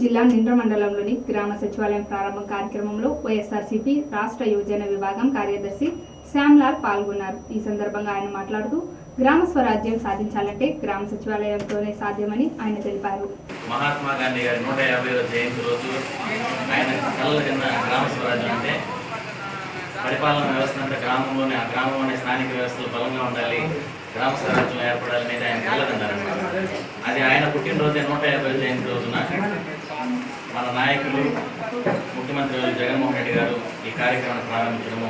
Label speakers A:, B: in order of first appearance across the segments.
A: జిల్లా నిండ్ర మండలంలోని గ్రామ సచివాలయం ప్రారంభం కార్యక్రమంలో వైఎస్ఆర్సీపీ రాష్ట్ర యువజన విభాగం కార్యదర్శి శ్యామ్లాల్ పాల్గొన్నారు. ఈ సందర్భంగా ఆయన మాట్లాడుతూ గ్రామ స్వరాజ్యం సాధించాలంటే గ్రామ సచివాలయంతోనే సాధ్యమని ఆయన తెలిపారు.
B: మహాత్మా గాంధీ గారి 150వ జయంతి రోజు ఆయన కలలు కన్న గ్రామ స్వరాజ్యం అంటే పరిపాలన వ్యవస్థ అంతా గ్రామంలోనే ఆ గ్రామంలోనే స్థానిక వ్యవస్థలు బలంగా ఉండాలి, గ్రామ స్వరాజ్యం ఏర్పడాలి అనేది ఆయన కలగన్నారన్నమాట. అది ఆయన పుట్టినరోజే 150వ జయంతి రోజున మన నాయకులు ముఖ్యమంత్రి జగన్మోహన్ రెడ్డి గారు ఈ కార్యక్రమాన్ని ప్రారంభించడము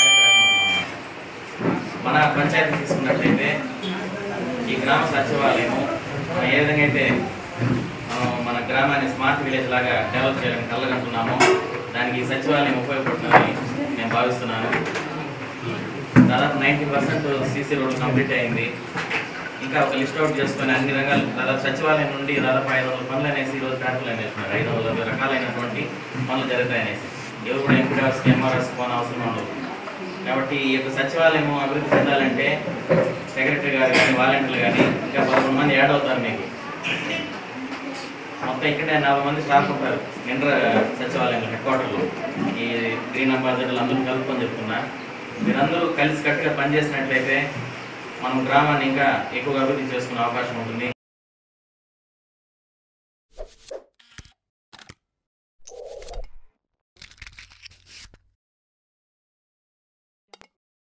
B: మన పంచాయతీ తీసుకున్నట్లయితే ఈ గ్రామ సచివాలయము మనం ఏ విధంగా అయితే మన గ్రామాన్ని స్మార్ట్ విలేజ్ లాగా డెవలప్ చేయాలని కలగంటున్నామో దానికి ఈ సచివాలయం ఉపయోగపడుతుందని నేను భావిస్తున్నాను. దాదాపు 90% సీసీ రోడ్లు కంప్లీట్ అయింది. ఇంకా ఒక లిస్ట్ అవుట్ చేసుకొని అన్ని రంగాలు దాదాపు సచివాలయం నుండి దాదాపు 500 పనులు అనేసి ఈరోజు ట్రాక్టర్లు అనేస్తున్నారు. 500 రకాలైనటువంటి పనులు జరుగుతాయనేసి ఎవరు కూడా ఎంపీడీఆర్ఎస్కి ఎంఆర్ఎస్కి పోన అవసరం ఉండదు. కాబట్టి ఈ యొక్క సచివాలయం అభివృద్ధి చెందాలంటే సెక్రటరీ గారు కానీ వాలంటీర్లు కానీ ఇంకా 11 మంది యాడ్ అవుతారు. మీకు మొత్తం ఇక్కడే 40 మంది స్టాఫ్ ఉంటారు నిండ్ర సచివాలయంలో హెడ్ క్వార్టర్లో. ఈ గ్రీన్ అంబాసిడర్లు అందరూ కలుపుకొని చెప్తున్నా, మీరందరూ కలిసి కట్టుగా పనిచేసినట్లయితే మనం గ్రామాన్ని ఇంకా ఎక్కువగా అభివృద్ధి చేసుకునే అవకాశం ఉంటుంది.